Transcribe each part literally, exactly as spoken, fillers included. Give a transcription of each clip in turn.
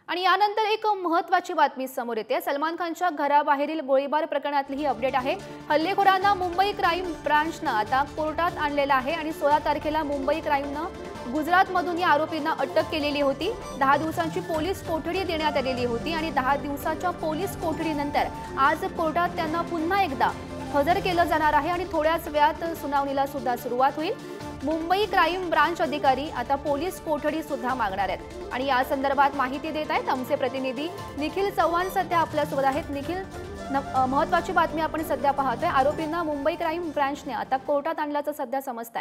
आणि यानंतर एक महत्त्वाची बातमी समोर येते। सलमान खानच्या घराबाहेरील गोळीबार प्रकरणातली ही अपडेट आहे। हल्लेखोरांना मुंबई क्राईम ब्रांचने आता कोर्टात आणलेलं आहे आणि सोळा तारखेला मुंबई क्राईमने गुजरातमधून या आरोपींना अटक केलेली होती। दहा दिवसांची पोलीस कोठडी देण्यात आलेली होती आणि दहा दिवसाच्या पोलीस कोठडीनंतर आज कोर्टात त्यांना पुन्हा एकदा हजर केलं जाणार आहे आणि थोड्याच वेळात सुनावणीला सुद्धा सुरुवात होईल। मुंबई क्राईम ब्रांच अधिकारी आता पोलीस कोठडी सुद्धा मागणार आहेत आणि या संदर्भात माहिती देत आहेत आमचे प्रतिनिधी निखिल चव्हाण सध्या आपल्या सोबत आहेत। निखिल, महत्त्वाची बातमी आपण सध्या पाहतोय, आरोपींना मुंबई क्राईम ब्रांचने आता कोर्टात आणल्याचं सध्या समजतंय।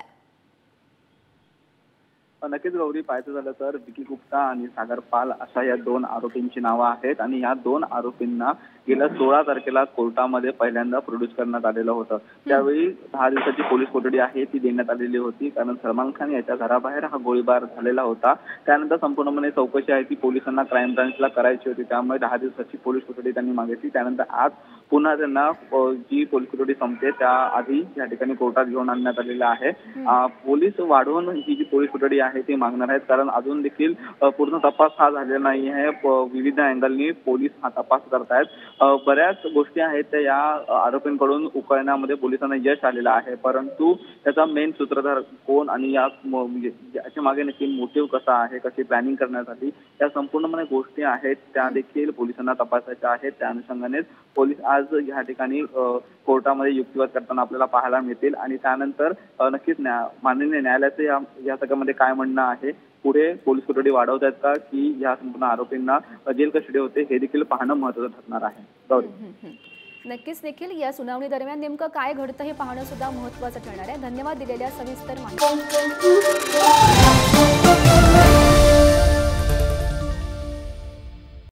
नक्कीच गौरी, पाहायचं झालं तर विकी गुप्ता आणि सागर पाल अशा या दोन आरोपींची नावं आहेत आणि या दोन आरोपींना गेल्या सोळा तारखेला कोर्टामध्ये पहिल्यांदा प्रोड्यूस करण्यात आलेलं होतं। त्यावेळी दहा दिवसाची पोलीस कोठडी आहे ती देण्यात आलेली होती, कारण सलमान खान याच्या घराबाहेर हा गोळीबार झालेला होता। त्यानंतर संपूर्णपणे चौकशी आहे ती पोलिसांना क्राईम ब्रांचला करायची होती, त्यामुळे दहा दिवसाची पोलीस कोठडी त्यांनी मागितली। त्यानंतर आज पुन्हा त्यांना जी पोलीस कोठडी संपते त्याआधी या ठिकाणी कोर्टात घेऊन आणण्यात आलेलं आहे। पोलीस वाढवून ही जी पोलीस कोठडी आहे ती मागणार आहेत, कारण अजून देखील पूर्ण तपास हा झालेला नाही आहे। विविध अँगलनी पोलीस हा तपास करतायत। बऱ्याच गोष्टी आहेत त्या या आरोपींकडून उकळण्यामध्ये पोलिसांना यश आलेलं आहे, परंतु त्याचा मेन सूत्रधार कोण आणि या याच्या मागे नक्की मोटिव्ह कसा आहे, कशी प्लॅनिंग करण्यासाठी या संपूर्णपणे गोष्टी आहेत त्या देखील पोलिसांना तपासायच्या आहेत। त्या अनुषंगानेच पोलीस आज या ठिकाणी कोर्टामध्ये युक्तिवाद करताना आपल्याला पाहायला मिळतील आणि त्यानंतर नक्कीच माननीय न्यायालयाचं या या सगळ्यामध्ये काय म्हणणं आहे, पुढे पोलीस कोठडी वाढवत आहेत का की या संपूर्ण आरोपींना जेल कस्टडी होते हे देखील पाहणं महत्त्वाचं ठरणार आहे। गौरी, नक्कीच निखिल, या सुनावणी दरम्यान नेमकं काय घडतं हे पाहणं सुद्धा महत्त्वाचं ठरणार आहे। धन्यवाद दिलेल्या सविस्तर माहिती।